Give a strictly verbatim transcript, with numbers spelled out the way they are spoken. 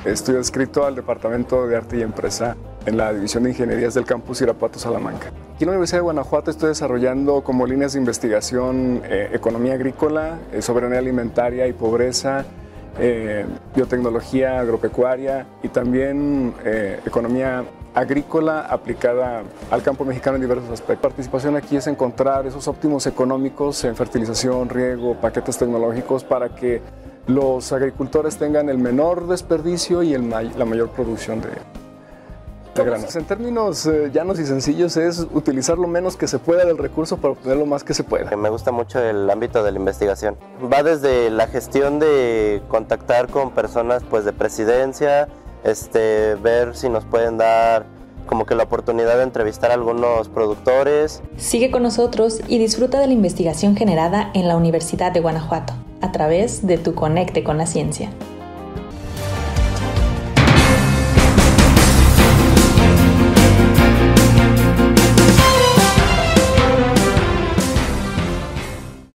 Estoy adscrito al Departamento de Arte y Empresa en la División de Ingenierías del Campus Irapuato Salamanca. Aquí en la Universidad de Guanajuato estoy desarrollando como líneas de investigación eh, economía agrícola, eh, soberanía alimentaria y pobreza, eh, biotecnología agropecuaria y también eh, economía agrícola aplicada al campo mexicano en diversos aspectos. La participación aquí es encontrar esos óptimos económicos en fertilización, riego, paquetes tecnológicos para que los agricultores tengan el menor desperdicio y el may- la mayor producción de, de granos. En términos eh, llanos y sencillos es utilizar lo menos que se pueda del recurso para obtener lo más que se pueda. Me gusta mucho el ámbito de la investigación. Va desde la gestión de contactar con personas pues, de presidencia, este, ver si nos pueden dar como que la oportunidad de entrevistar a algunos productores. Sigue con nosotros y disfruta de la investigación generada en la Universidad de Guanajuato a través de Tu Conecte con la Ciencia.